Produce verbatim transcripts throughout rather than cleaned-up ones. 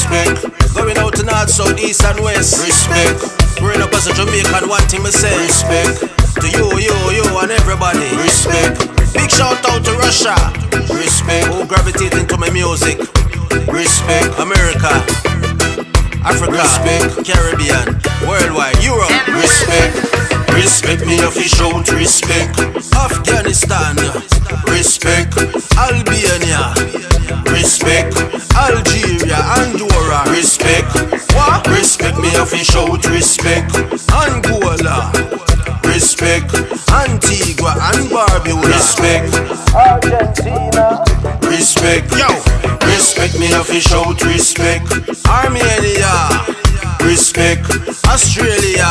Respect. Going out to north, south, east and west. Respect. Growing up as a Jamaican, one thing me say. Respect. To you, you, you and everybody. Respect. Big shout out to Russia. Respect. Who gravitating to my music. Respect. America, Africa, respect. Caribbean, worldwide, Europe. Respect. Respect me if you shout respect. Afghanistan, respect. Albania, respect. Algeria, Andorra, respect. What? Respect me if you shout respect. Angola, respect. Antigua and Barbuda, respect. Argentina, respect. Yo, respect me if you shout respect. Armenia, respect. Australia,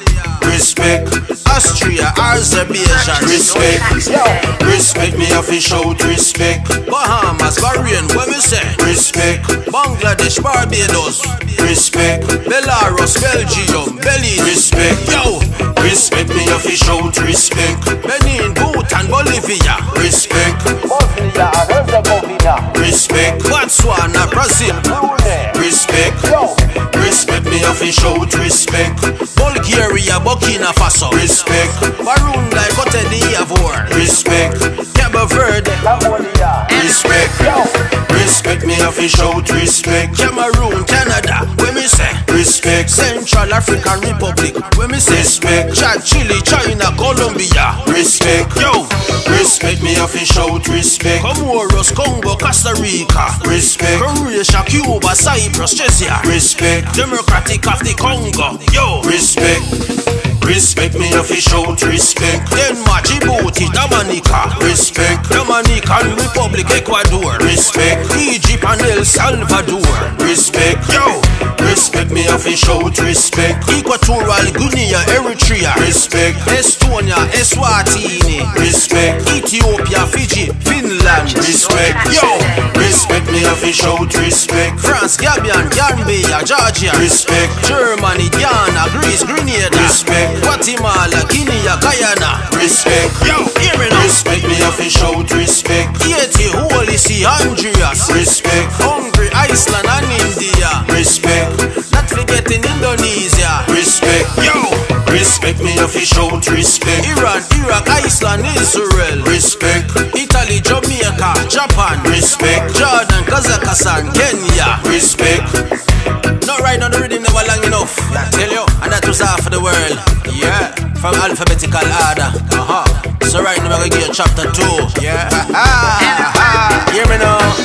respect. Austria, Azerbaijan, respect. Yo, respect me if you shout respect. Bahamas, Bahrain, what me say? Respect. Bangladesh, Barbados, respect. Belarus, Belgium, Belize, respect. Yo, respect me if you shout respect. Benin, Bhutan, Bolivia, respect. Bosnia and Herzegovina, respect. Botswana, Brazil, respect. Yo, respect me if you shout respect. Bulgaria, Burkina Faso, respect. Burundi, Cote d'Ivoire, respect. Cabo Verde, Cambodia, respect. Yo, respect me if you shout respect. Cameroon, Canada, where me say respect. Central African Republic, where me say respect. Chad, Chile, China, Colombia, respect. Yo, respect me if you shout respect. Comoros, Congo, Costa Rica, respect. Croatia, Cuba, Cyprus, Czechia, respect. Democratic of the Congo, yo, respect. Respect me if you shout respect. Denmark, Djibouti, Dominica, respect. Dominican Republic, Ecuador, respect. Egypt and El Salvador, respect. Yo, respect me if you shout respect. Equatorial Guinea, Eritrea, respect. Estonia, Eswatini, respect. Ethiopia, Fiji, Finland, respect. Yo, respect me if you shout respect. France, Gabon, Gambia, Georgia, respect. Germany, Ghana, Greece, Grenada, respect. Guatemala, Guinea, Guyana, respect. Yo, hear me now. Respect me if you shout respect. Haiti, Holy See, Honduras, respect. Hungary, Iceland and India, respect. Not forgetting Indonesia, respect. Yo, respect me if you shout respect. Iran, Iraq, Iceland, Israel, respect. Italy, Jamaica, Japan, respect. Jordan, Kazakhstan, Kenya, respect. Not right on the rhythm, never long enough. I tell you, and that was half of the world. Yeah, from alphabetical order. Uh huh. So right now we're gonna give you chapter two. Yeah. Hear me now.